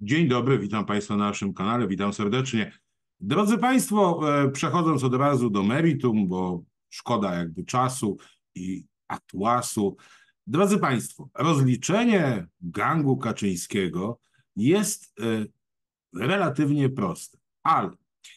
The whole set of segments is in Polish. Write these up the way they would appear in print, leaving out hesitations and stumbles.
Dzień dobry, witam Państwa na naszym kanale, witam serdecznie. Drodzy Państwo, przechodząc od razu do meritum, bo szkoda jakby czasu i atłasu. Drodzy Państwo, rozliczenie gangu kaczyńskiego jest relatywnie proste, ale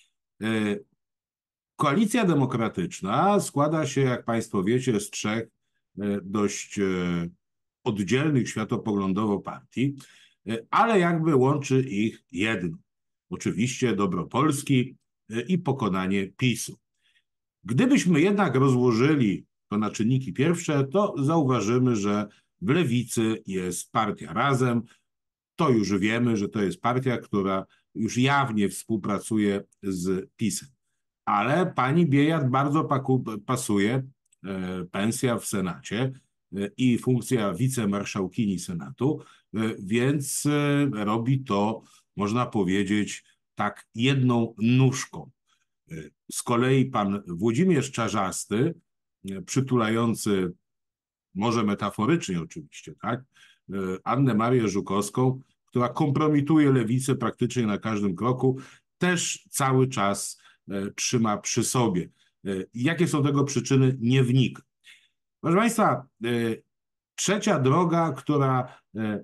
Koalicja Demokratyczna składa się, jak Państwo wiecie, z trzech dość oddzielnych światopoglądowo partii, ale jakby łączy ich jedno. Oczywiście dobro Polski i pokonanie PiS-u. Gdybyśmy jednak rozłożyli to na czynniki pierwsze, to zauważymy, że w Lewicy jest partia Razem. To już wiemy, że to jest partia, która już jawnie współpracuje z PiS-em. Ale pani Biejat bardzo pasuje pensja w Senacie i funkcja wicemarszałkini Senatu, więc robi to, można powiedzieć, tak jedną nóżką. Z kolei pan Włodzimierz Czarzasty, przytulający, może metaforycznie oczywiście, tak, Annę Marię Żukowską, która kompromituje lewicę praktycznie na każdym kroku, też cały czas trzyma przy sobie. Jakie są tego przyczyny, nie wnikam. Proszę Państwa, trzecia droga, która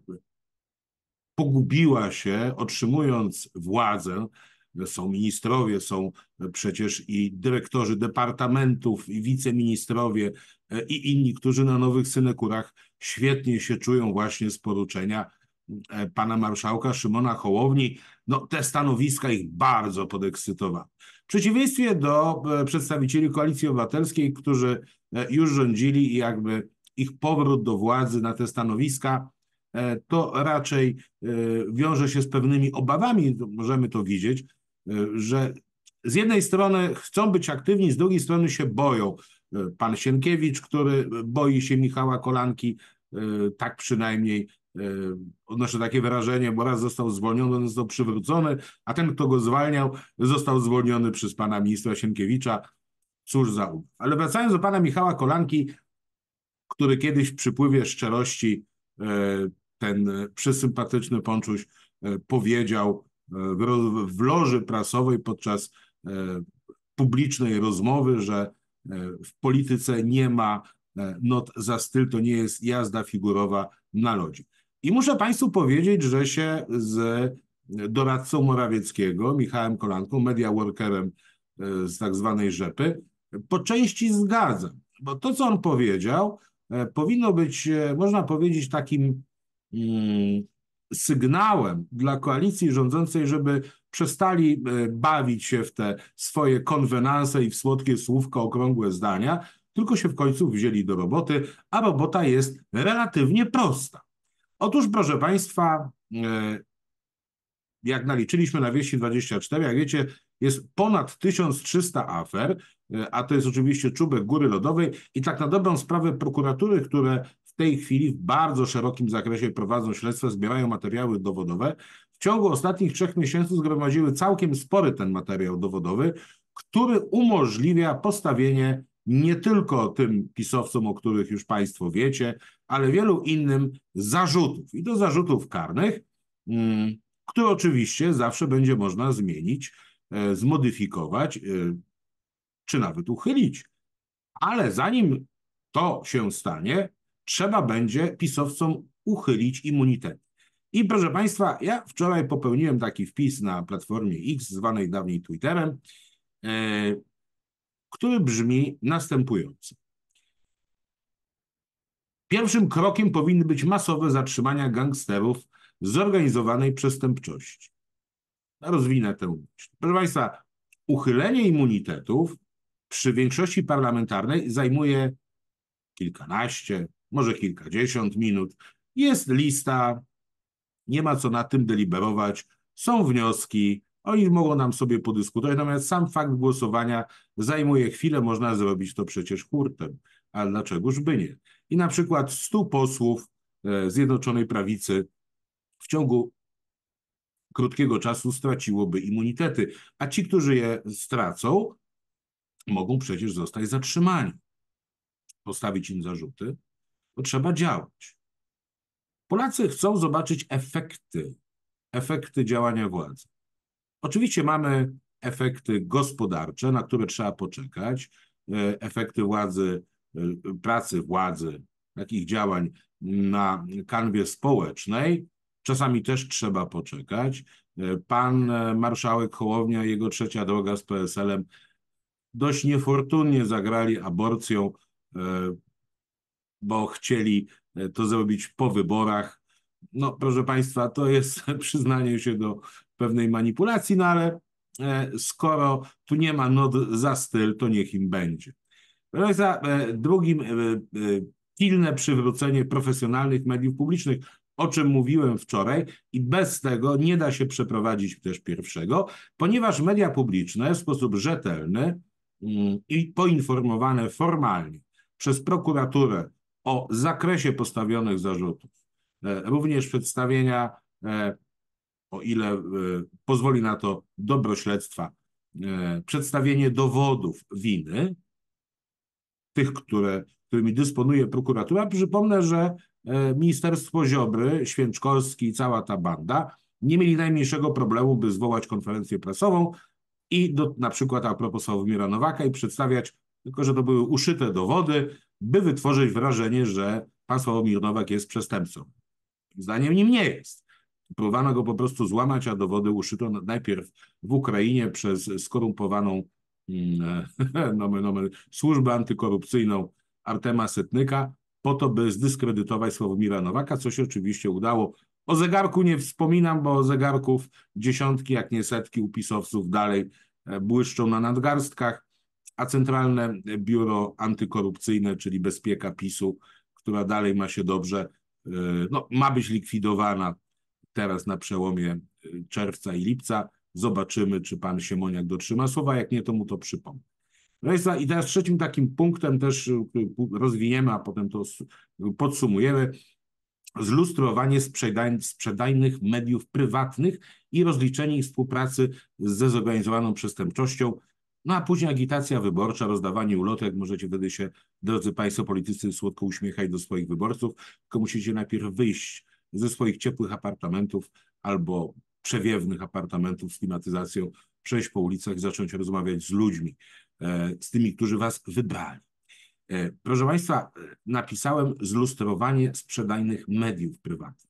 pogubiła się, otrzymując władzę, są ministrowie, są przecież i dyrektorzy departamentów, i wiceministrowie, i inni, którzy na nowych synekurach świetnie się czują właśnie z poruczenia pana marszałka Szymona Hołowni. No, te stanowiska ich bardzo podekscytowały. W przeciwieństwie do przedstawicieli Koalicji Obywatelskiej, którzy już rządzili i jakby ich powrót do władzy na te stanowiska to raczej wiąże się z pewnymi obawami, możemy to widzieć, że z jednej strony chcą być aktywni, z drugiej strony się boją. Pan Sienkiewicz, który boi się Michała Kolanki, tak przynajmniej odnoszę takie wrażenie, bo raz został zwolniony, został przywrócony, a ten, kto go zwalniał, został zwolniony przez pana ministra Sienkiewicza. Cóż za uwagę. Ale wracając do pana Michała Kolanki, który kiedyś w przypływie szczerości ten przysympatyczny Ponczuś powiedział w loży prasowej podczas publicznej rozmowy, że w polityce nie ma not za styl, to nie jest jazda figurowa na lodzie. I muszę Państwu powiedzieć, że się z doradcą Morawieckiego, Michałem Kolanką, media workerem z tak zwanej Rzepy, po części zgadzam, bo to, co on powiedział, powinno być, można powiedzieć, takim sygnałem dla koalicji rządzącej, żeby przestali bawić się w te swoje konwenanse i w słodkie słówka, okrągłe zdania, tylko się w końcu wzięli do roboty, a robota jest relatywnie prosta. Otóż, proszę Państwa, jak naliczyliśmy na Wieści24, jak wiecie, jest ponad 1300 afer, a to jest oczywiście czubek góry lodowej i tak na dobrą sprawę prokuratury, które w tej chwili w bardzo szerokim zakresie prowadzą śledztwa, zbierają materiały dowodowe, w ciągu ostatnich 3 miesięcy zgromadziły całkiem spory ten materiał dowodowy, który umożliwia postawienie nie tylko tym pisowcom, o których już Państwo wiecie, ale wielu innym zarzutów i do zarzutów karnych, które oczywiście zawsze będzie można zmienić, zmodyfikować, czy nawet uchylić. Ale zanim to się stanie, trzeba będzie pisowcom uchylić immunitet. I proszę Państwa, ja wczoraj popełniłem taki wpis na Platformie X, zwanej dawniej Twitterem, który brzmi następująco. Pierwszym krokiem powinny być masowe zatrzymania gangsterów zorganizowanej przestępczości. Rozwinę tę myśl. Proszę Państwa, uchylenie immunitetów przy większości parlamentarnej zajmuje kilkanaście, może kilkadziesiąt minut. Jest lista, nie ma co nad tym deliberować, są wnioski, oni mogą nam sobie podyskutować, natomiast sam fakt głosowania zajmuje chwilę, można zrobić to przecież hurtem, ale dlaczegoż by nie? I na przykład 100 posłów Zjednoczonej Prawicy w ciągu krótkiego czasu straciłoby immunitety, a ci, którzy je stracą, mogą przecież zostać zatrzymani. Postawić im zarzuty, to trzeba działać. Polacy chcą zobaczyć efekty efekty działania władzy. Oczywiście mamy efekty gospodarcze, na które trzeba poczekać, efekty władzy, pracy władzy, takich działań na kanwie społecznej. Czasami też trzeba poczekać. Pan marszałek Hołownia i jego trzecia droga z PSL-em dość niefortunnie zagrali aborcją, bo chcieli to zrobić po wyborach. No, proszę Państwa, to jest przyznanie się do pewnej manipulacji, no ale skoro tu nie ma not za styl, to niech im będzie. Proszę Państwa, drugim pilne przywrócenie profesjonalnych mediów publicznych, o czym mówiłem wczoraj, i bez tego nie da się przeprowadzić też pierwszego, ponieważ media publiczne w sposób rzetelny i poinformowane formalnie przez prokuraturę o zakresie postawionych zarzutów, również przedstawienia, o ile pozwoli na to dobro śledztwa, przedstawienie dowodów winy, tych, którymi dysponuje prokuratura. Przypomnę, że Ministerstwo Ziobry, Święczkowski i cała ta banda nie mieli najmniejszego problemu, by zwołać konferencję prasową i na przykład a propos Sławomira Nowaka i przedstawiać, tylko że to były uszyte dowody, by wytworzyć wrażenie, że pan Sławomir Nowak jest przestępcą. Zdaniem nim nie jest. Próbowano go po prostu złamać, a dowody uszyto najpierw w Ukrainie przez skorumpowaną służbę antykorupcyjną Artema Setnyka, po to, by zdyskredytować Sławomira Nowaka, co się oczywiście udało. O zegarku nie wspominam, bo zegarków dziesiątki, jak nie setki upisowców dalej błyszczą na nadgarstkach, a Centralne Biuro Antykorupcyjne, czyli Bezpieka PiS-u, która dalej ma się dobrze, no, ma być likwidowana teraz na przełomie czerwca i lipca. Zobaczymy, czy pan Siemoniak dotrzyma słowa, jak nie, to mu to przypomnę. I teraz trzecim takim punktem też rozwiniemy, a potem to podsumujemy, zlustrowanie sprzedajnych mediów prywatnych i rozliczenie ich współpracy ze zorganizowaną przestępczością, no a później agitacja wyborcza, rozdawanie ulotek. Możecie wtedy się, drodzy państwo politycy, słodko uśmiechać do swoich wyborców, tylko musicie najpierw wyjść ze swoich ciepłych apartamentów albo przewiewnych apartamentów z klimatyzacją, przejść po ulicach i zacząć rozmawiać z ludźmi, z tymi, którzy was wybrali. Proszę Państwa, napisałem zlustrowanie sprzedajnych mediów prywatnych.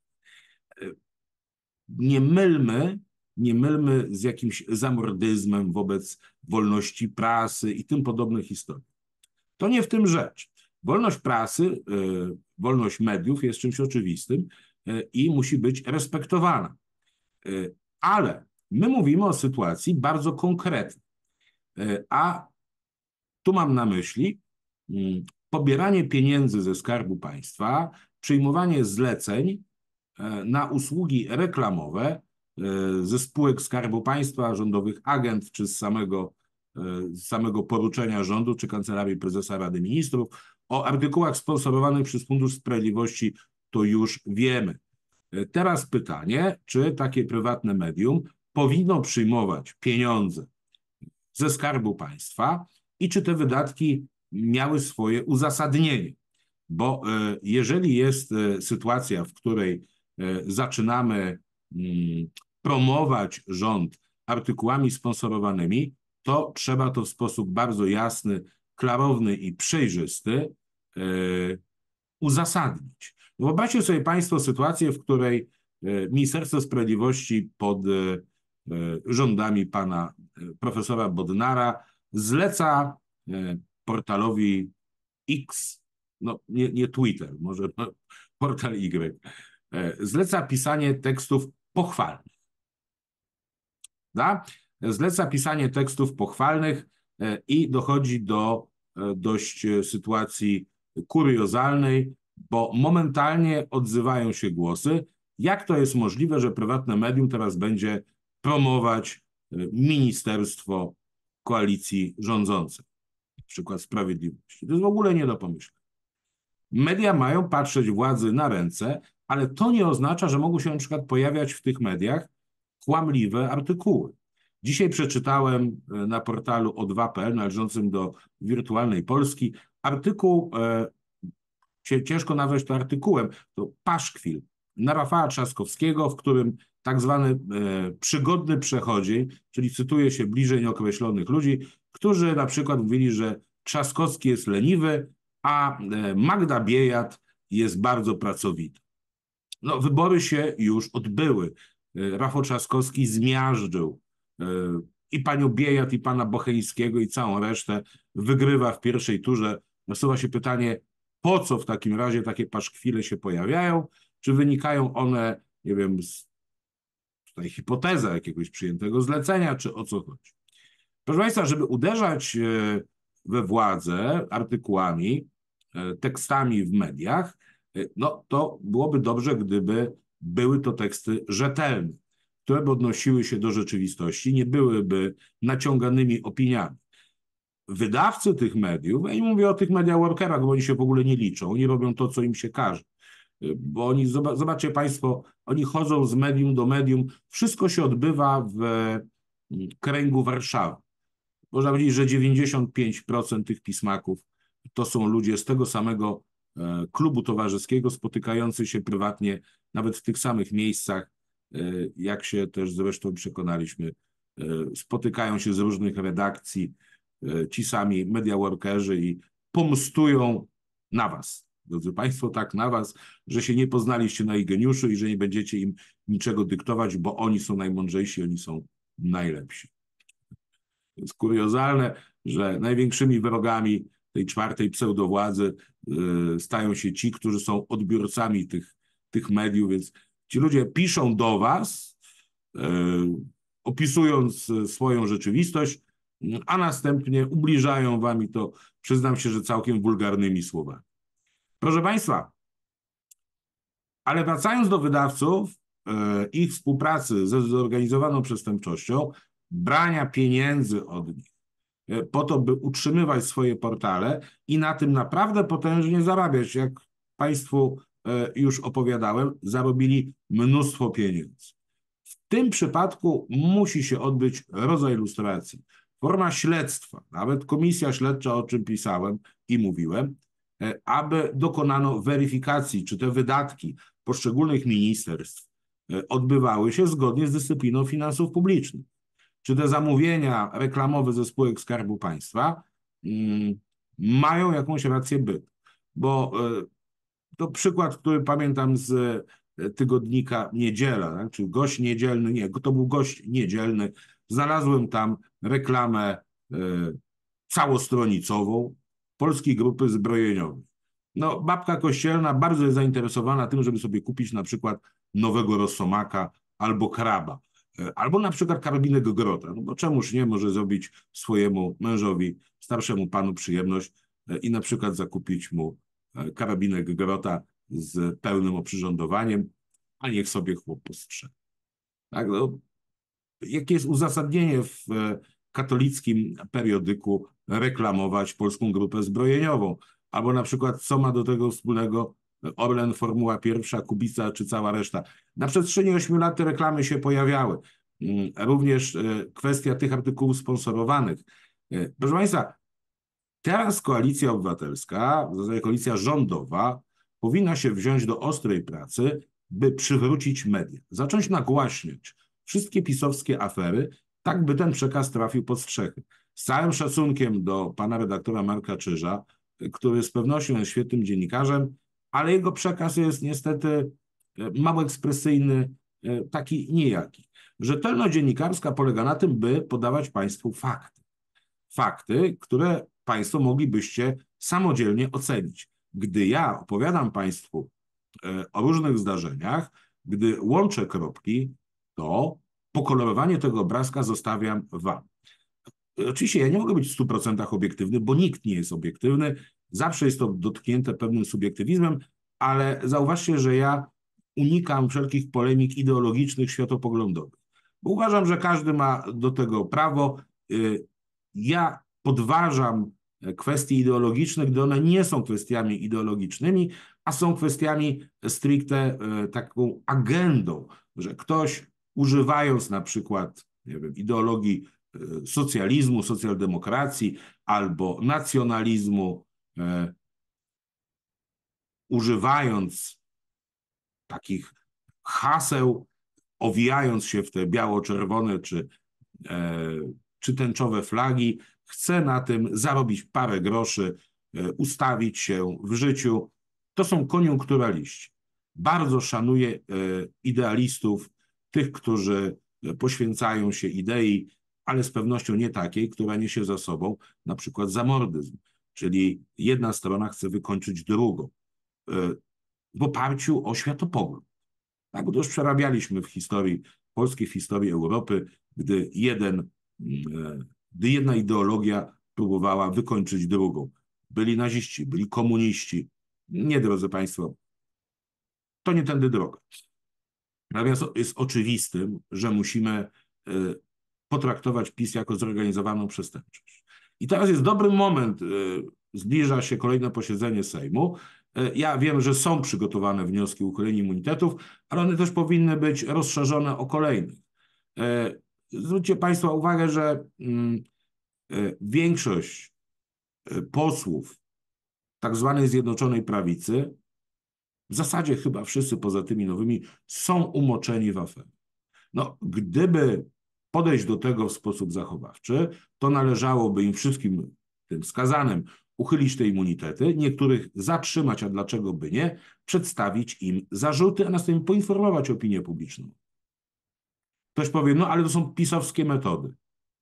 Nie mylmy z jakimś zamordyzmem wobec wolności prasy i tym podobnych historii. To nie w tym rzecz. Wolność prasy, wolność mediów jest czymś oczywistym i musi być respektowana. Ale my mówimy o sytuacji bardzo konkretnej, a tu mam na myśli pobieranie pieniędzy ze Skarbu Państwa, przyjmowanie zleceń na usługi reklamowe ze spółek Skarbu Państwa, rządowych agent, czy z samego poruczenia rządu, czy Kancelarii Prezesa Rady Ministrów. O artykułach sponsorowanych przez Fundusz Sprawiedliwości to już wiemy. Teraz pytanie, czy takie prywatne medium powinno przyjmować pieniądze ze Skarbu Państwa i czy te wydatki miały swoje uzasadnienie. Bo jeżeli jest sytuacja, w której zaczynamy promować rząd artykułami sponsorowanymi, to trzeba to w sposób bardzo jasny, klarowny i przejrzysty uzasadnić. Wyobraźcie sobie Państwo sytuację, w której Ministerstwo Sprawiedliwości pod rządami pana profesora Bodnara zleca portalowi X, no nie Twitter, może portal Y, zleca pisanie tekstów pochwalnych. Da? Zleca pisanie tekstów pochwalnych i dochodzi do dość sytuacji kuriozalnej, bo momentalnie odzywają się głosy, jak to jest możliwe, że prywatne medium teraz będzie promować ministerstwo koalicji rządzącej, na przykład Sprawiedliwości. To jest w ogóle nie do pomyślenia. Media mają patrzeć władzy na ręce, ale to nie oznacza, że mogą się na przykład pojawiać w tych mediach kłamliwe artykuły. Dzisiaj przeczytałem na portalu o2.pl należącym do Wirtualnej Polski artykuł, ciężko nazwać to artykułem, to paszkwil na Rafała Trzaskowskiego, w którym tak zwany przygodny przechodzień, czyli cytuje się bliżej nieokreślonych ludzi, którzy na przykład mówili, że Trzaskowski jest leniwy, a Magda Biejat jest bardzo pracowita. No, wybory się już odbyły. Rafał Trzaskowski zmiażdżył i panią Biejat, i pana Bocheńskiego, i całą resztę. Wygrywa w pierwszej turze. Nasuwa się pytanie, po co w takim razie takie paszkwile się pojawiają? Czy wynikają one, nie wiem, z tutaj hipoteza jakiegoś przyjętego zlecenia, czy o co chodzi? Proszę Państwa, żeby uderzać we władzę artykułami, tekstami w mediach, no to byłoby dobrze, gdyby były to teksty rzetelne, które by odnosiły się do rzeczywistości, nie byłyby naciąganymi opiniami. Wydawcy tych mediów, ja nie mówię o tych media workerach, bo oni się w ogóle nie liczą, oni robią to, co im się każe. Bo oni, zobaczcie Państwo, oni chodzą z medium do medium, wszystko się odbywa w kręgu Warszawy. Można powiedzieć, że 95% tych pismaków to są ludzie z tego samego klubu towarzyskiego, spotykający się prywatnie, nawet w tych samych miejscach, jak się też zresztą przekonaliśmy, spotykają się z różnych redakcji ci sami media workerzy i pomstują na was, drodzy Państwo, tak na was, że się nie poznaliście na ich geniuszu i że nie będziecie im niczego dyktować, bo oni są najmądrzejsi, oni są najlepsi. Jest kuriozalne, że największymi wrogami tej czwartej pseudowładzy stają się ci, którzy są odbiorcami tych mediów, więc ci ludzie piszą do was, opisując swoją rzeczywistość, a następnie ubliżają wam i to, przyznam się, że całkiem wulgarnymi słowami. Proszę Państwa, ale wracając do wydawców, ich współpracy ze zorganizowaną przestępczością, brania pieniędzy od nich po to, by utrzymywać swoje portale i na tym naprawdę potężnie zarabiać. Jak Państwu już opowiadałem, zarobili mnóstwo pieniędzy. W tym przypadku musi się odbyć rodzaj lustracji. Forma śledztwa, nawet komisja śledcza, o czym pisałem i mówiłem, aby dokonano weryfikacji, czy te wydatki poszczególnych ministerstw odbywały się zgodnie z dyscypliną finansów publicznych. Czy te zamówienia reklamowe ze spółek Skarbu Państwa mają jakąś rację bytu. Bo to przykład, który pamiętam z tygodnika Niedziela, tak? Czy gość niedzielny, nie, to był gość niedzielny. Znalazłem tam reklamę całostronicową Polskiej Grupy Zbrojeniowej. No, babka kościelna bardzo jest zainteresowana tym, żeby sobie kupić na przykład nowego Rosomaka albo Kraba. Albo na przykład karabinek Grota, no bo czemuż nie może zrobić swojemu mężowi, starszemu panu przyjemność i na przykład zakupić mu karabinek Grota z pełnym oprzyrządowaniem, a niech sobie chłop postrze. Tak, no, jakie jest uzasadnienie w katolickim periodyku reklamować Polską Grupę Zbrojeniową? Albo na przykład co ma do tego wspólnego Orlen, Formuła 1, Kubica czy cała reszta. Na przestrzeni 8 lat te reklamy się pojawiały. Również kwestia tych artykułów sponsorowanych. Proszę Państwa, teraz Koalicja Obywatelska, w zasadzie koalicja rządowa, powinna się wziąć do ostrej pracy, by przywrócić media, zacząć nagłaśniać wszystkie pisowskie afery, tak by ten przekaz trafił pod strzechy. Z całym szacunkiem do pana redaktora Marka Czyża, który z pewnością jest świetnym dziennikarzem, ale jego przekaz jest niestety mało ekspresyjny, taki nijaki. Rzetelność dziennikarska polega na tym, by podawać Państwu fakty. Fakty, które Państwo moglibyście samodzielnie ocenić. Gdy ja opowiadam Państwu o różnych zdarzeniach, gdy łączę kropki, to pokolorowanie tego obrazka zostawiam Wam. Oczywiście ja nie mogę być w 100% obiektywny, bo nikt nie jest obiektywny. Zawsze jest to dotknięte pewnym subiektywizmem, ale zauważcie, że ja unikam wszelkich polemik ideologicznych, światopoglądowych. Bo uważam, że każdy ma do tego prawo. Ja podważam kwestie ideologiczne, gdy one nie są kwestiami ideologicznymi, a są kwestiami stricte taką agendą, że ktoś używając na przykład, nie wiem, ideologii socjalizmu, socjaldemokracji albo nacjonalizmu, używając takich haseł, owijając się w te biało-czerwone czy tęczowe flagi, chce na tym zarobić parę groszy, ustawić się w życiu. To są koniunkturaliści. Bardzo szanuję idealistów, tych, którzy poświęcają się idei, ale z pewnością nie takiej, która niesie za sobą na przykład zamordyzm, czyli jedna strona chce wykończyć drugą w oparciu o światopogląd. Tak, bo to już przerabialiśmy w historii polskiej, w historii Europy, gdy jedna ideologia próbowała wykończyć drugą. Byli naziści, byli komuniści. Nie, drodzy Państwo, to nie tędy droga. Natomiast jest oczywistym, że musimy potraktować PiS jako zorganizowaną przestępczość. I teraz jest dobry moment, zbliża się kolejne posiedzenie Sejmu. Ja wiem, że są przygotowane wnioski o uchylenie immunitetów, ale one też powinny być rozszerzone o kolejnych. Zwróćcie Państwo uwagę, że większość posłów tak zwanej Zjednoczonej Prawicy, w zasadzie chyba wszyscy poza tymi nowymi, są umoczeni w aferze. No, gdyby podejść do tego w sposób zachowawczy, to należałoby im wszystkim tym skazanym uchylić te immunitety, niektórych zatrzymać, a dlaczego by nie, przedstawić im zarzuty, a następnie poinformować opinię publiczną. Ktoś powie, no ale to są pisowskie metody.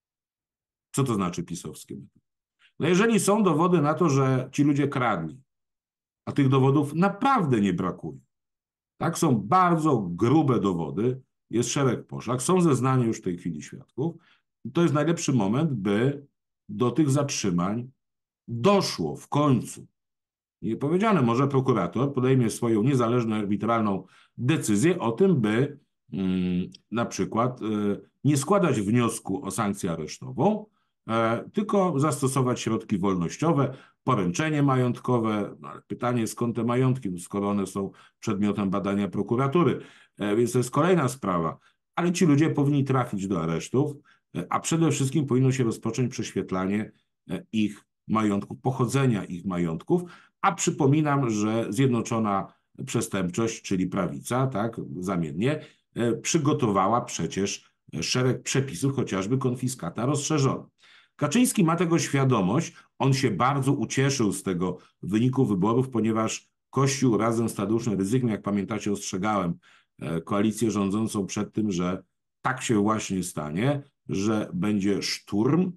Co to znaczy pisowskie metody? No jeżeli są dowody na to, że ci ludzie kradli, a tych dowodów naprawdę nie brakuje, tak, są bardzo grube dowody, jest szereg poszlak, są zeznania już w tej chwili świadków, to jest najlepszy moment, by do tych zatrzymań doszło w końcu. Nie powiedziane, może prokurator podejmie swoją niezależną, arbitralną decyzję o tym, by na przykład nie składać wniosku o sankcję aresztową, tylko zastosować środki wolnościowe, poręczenie majątkowe. No, ale pytanie, skąd te majątki, no, skoro one są przedmiotem badania prokuratury. Więc to jest kolejna sprawa. Ale ci ludzie powinni trafić do aresztów, a przede wszystkim powinno się rozpocząć prześwietlanie ich majątków, pochodzenia ich majątków, a przypominam, że Zjednoczona Przestępczość, czyli prawica, tak, zamiennie, przygotowała przecież szereg przepisów, chociażby konfiskata rozszerzona. Kaczyński ma tego świadomość, on się bardzo ucieszył z tego wyniku wyborów, ponieważ Kościół razem z Tadeuszem Rydzykiem, jak pamiętacie, ostrzegałem koalicję rządzącą przed tym, że tak się właśnie stanie, że będzie szturm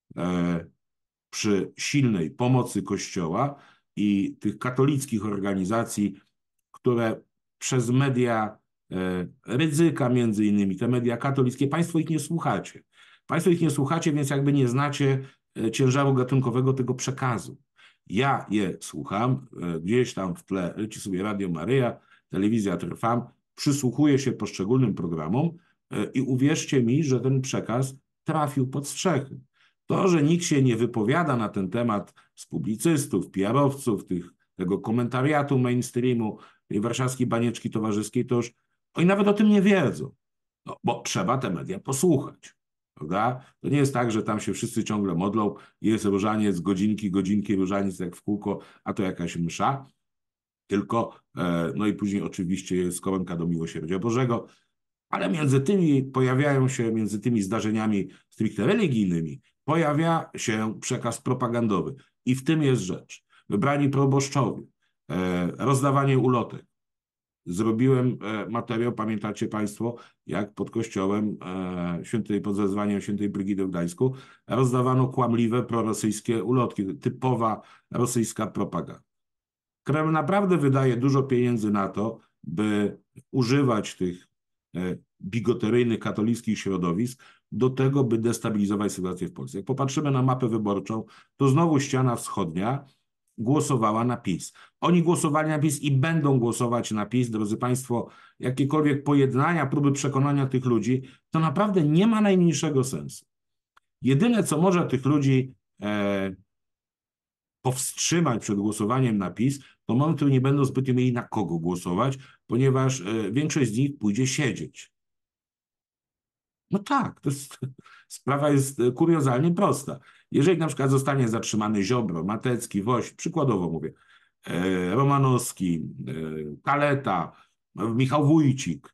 przy silnej pomocy Kościoła i tych katolickich organizacji, które przez media Rydzyka między innymi, te media katolickie, Państwo ich nie słuchacie. Państwo ich nie słuchacie, więc jakby nie znacie ciężaru gatunkowego tego przekazu. Ja je słucham, gdzieś tam w tle leci sobie Radio Maryja, telewizja Trwam, przysłuchuję się poszczególnym programom i uwierzcie mi, że ten przekaz trafił pod strzechy. To, że nikt się nie wypowiada na ten temat z publicystów, PR-owców, tego komentariatu mainstreamu, tej warszawskiej banieczki towarzyskiej, to już oni nawet o tym nie wiedzą, no, bo trzeba te media posłuchać. Prawda? To nie jest tak, że tam się wszyscy ciągle modlą, jest różaniec, godzinki, różaniec jak w kółko, a to jakaś msza, tylko, no i później oczywiście jest koronka do miłosierdzia Bożego, ale między tymi zdarzeniami stricte religijnymi, pojawia się przekaz propagandowy i w tym jest rzecz. Wybrani proboszczowie, rozdawanie ulotek. Zrobiłem materiał, pamiętacie Państwo, jak pod kościołem pod wezwaniem świętej Brygidy w Gdańsku rozdawano kłamliwe prorosyjskie ulotki, typowa rosyjska propaganda. Kreml naprawdę wydaje dużo pieniędzy na to, by używać tych bigoteryjnych katolickich środowisk do tego, by destabilizować sytuację w Polsce. Jak popatrzymy na mapę wyborczą, to znowu ściana wschodnia głosowała na PiS. Oni głosowali na PiS i będą głosować na PiS. Drodzy Państwo, jakiekolwiek pojednania, próby przekonania tych ludzi, to naprawdę nie ma najmniejszego sensu. Jedyne, co może tych ludzi powstrzymać przed głosowaniem na PiS, to moment, w którym nie będą zbytnio mieli na kogo głosować, ponieważ większość z nich pójdzie siedzieć. No tak, sprawa jest kuriozalnie prosta. Jeżeli na przykład zostanie zatrzymany Ziobro, Matecki, Woś, przykładowo mówię, Romanowski, Kaleta, Michał Wójcik,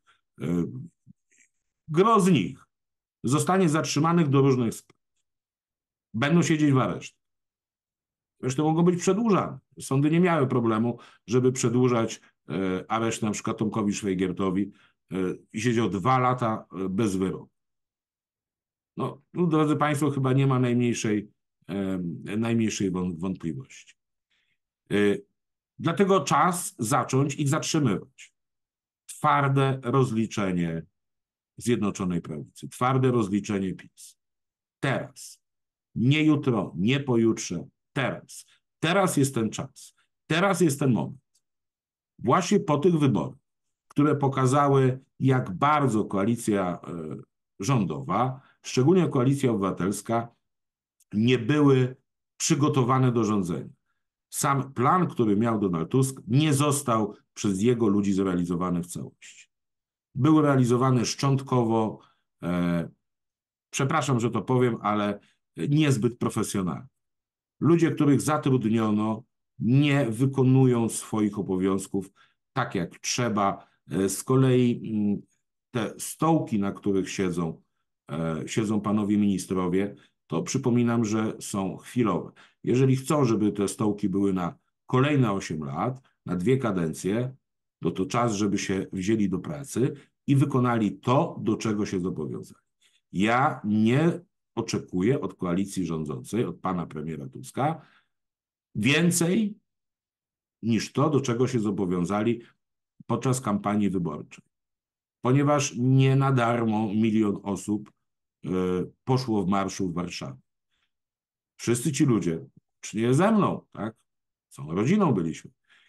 Gros z nich zostanie zatrzymanych do różnych spraw. Będą siedzieć w areszcie. Zresztą mogą być przedłużane. Sądy nie miały problemu, żeby przedłużać areszt na przykład Tomkowi Szwajgiertowi i siedział 2 lata bez wyroku. No, tu, drodzy Państwo, chyba nie ma najmniejszej wątpliwości. Dlatego czas zacząć ich zatrzymywać. Twarde rozliczenie Zjednoczonej Prawicy, twarde rozliczenie PiS. Teraz. Nie jutro, nie pojutrze, teraz. Teraz jest ten czas. Teraz jest ten moment. Właśnie po tych wyborach, które pokazały, jak bardzo koalicja rządowa, szczególnie Koalicja Obywatelska, nie były przygotowane do rządzenia. Sam plan, który miał Donald Tusk, nie został przez jego ludzi zrealizowany w całości. Był realizowany szczątkowo, przepraszam, że to powiem, ale niezbyt profesjonalnie. Ludzie, których zatrudniono, nie wykonują swoich obowiązków tak, jak trzeba. Z kolei te stołki, na których siedzą panowie ministrowie, to przypominam, że są chwilowe. Jeżeli chcą, żeby te stołki były na kolejne 8 lat, na 2 kadencje, to czas, żeby się wzięli do pracy i wykonali to, do czego się zobowiązali. Ja nie oczekuję od koalicji rządzącej, od pana premiera Tuska, więcej niż to, do czego się zobowiązali podczas kampanii wyborczej. Ponieważ nie na darmo 1 milion osób poszło w marszu w Warszawie. Wszyscy ci ludzie, czy nie ze mną, tak? Całą rodziną byliśmy,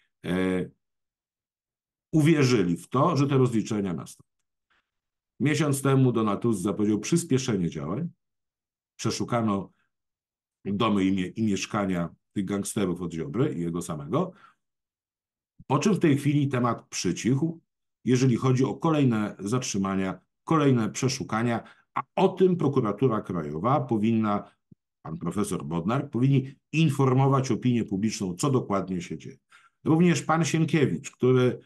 uwierzyli w to, że te rozliczenia nastąpią. Miesiąc temu Donald Tusk zapowiedział przyspieszenie działań. Przeszukano domy i mieszkania tych gangsterów od Ziobry i jego samego, po czym w tej chwili temat przycichł, jeżeli chodzi o kolejne zatrzymania, kolejne przeszukania, a o tym prokuratura krajowa powinna, pan profesor Bodnar, powinni informować opinię publiczną, co dokładnie się dzieje. Również pan Sienkiewicz, który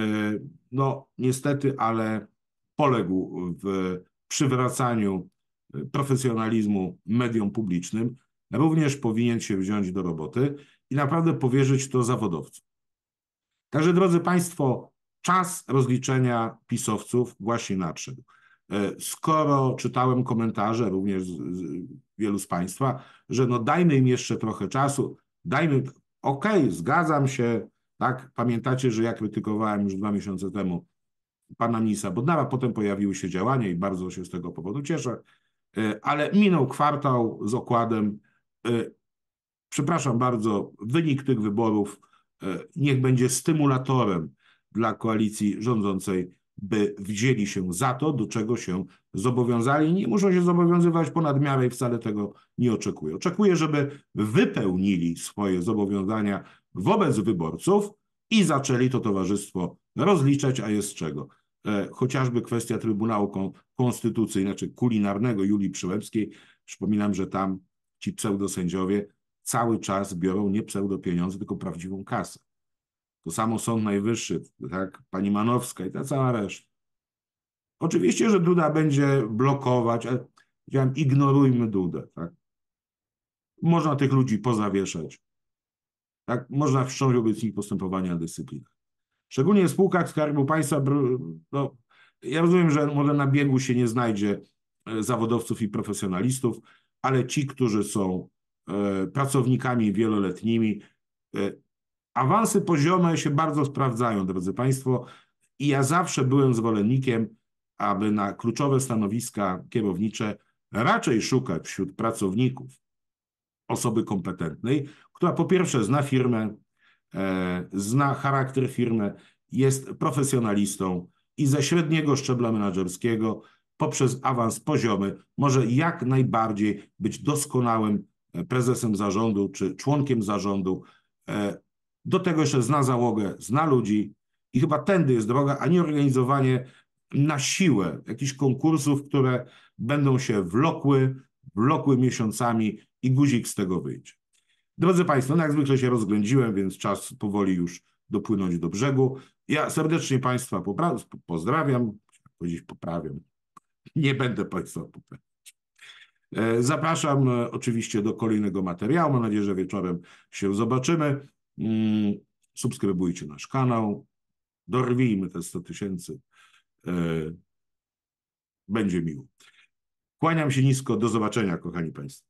no niestety, ale poległ w przywracaniu profesjonalizmu mediom publicznym, również powinien się wziąć do roboty i naprawdę powierzyć to zawodowcom. Także, drodzy Państwo, czas rozliczenia pisowców właśnie nadszedł. Skoro czytałem komentarze, również wielu z Państwa, że no dajmy im jeszcze trochę czasu, okej, zgadzam się, tak, pamiętacie, że ja krytykowałem już 2 miesiące temu pana ministra Bodnara, potem pojawiły się działania i bardzo się z tego powodu cieszę, ale minął kwartał z okładem. Przepraszam bardzo, wynik tych wyborów niech będzie stymulatorem dla koalicji rządzącej, by wzięli się za to, do czego się zobowiązali. Nie muszą się zobowiązywać ponad miarę i wcale tego nie oczekuję. Oczekuję, żeby wypełnili swoje zobowiązania wobec wyborców i zaczęli to towarzystwo rozliczać, a jest z czego. Chociażby kwestia Trybunału Konstytucyjnego, czy kulinarnego Julii Przyłębskiej. Przypominam, że tam ci pseudosędziowie cały czas biorą nie pseudopieniądze, tylko prawdziwą kasę. To samo Sąd Najwyższy, tak, pani Manowska i ta cała reszta. Oczywiście, że Duda będzie blokować, ale powiedziałem, ignorujmy Dudę. Tak? Można tych ludzi pozawieszać. Tak? Można wszcząć wobec nich postępowania dyscyplinarne. Szczególnie w spółkach Skarbu Państwa, no, ja rozumiem, że może na biegu się nie znajdzie zawodowców i profesjonalistów, ale ci, którzy są pracownikami wieloletnimi, awanse poziome się bardzo sprawdzają, drodzy Państwo, i ja zawsze byłem zwolennikiem, aby na kluczowe stanowiska kierownicze raczej szukać wśród pracowników osoby kompetentnej, która po pierwsze zna firmę, zna charakter firmy, jest profesjonalistą i ze średniego szczebla menedżerskiego poprzez awans poziomy może jak najbardziej być doskonałym prezesem zarządu czy członkiem zarządu. Do tego jeszcze zna załogę, zna ludzi i chyba tędy jest droga, a nie organizowanie na siłę jakichś konkursów, które będą się wlokły miesiącami i guzik z tego wyjdzie. Drodzy Państwo, no jak zwykle się rozględziłem, więc czas powoli już dopłynąć do brzegu. Ja serdecznie Państwa pozdrawiam, powiedzieć poprawiam. Nie będę Państwa poprawiał. Zapraszam oczywiście do kolejnego materiału. Mam nadzieję, że wieczorem się zobaczymy. Subskrybujcie nasz kanał. Dorwijmy te 100 000. Będzie miło. Kłaniam się nisko. Do zobaczenia, kochani Państwo.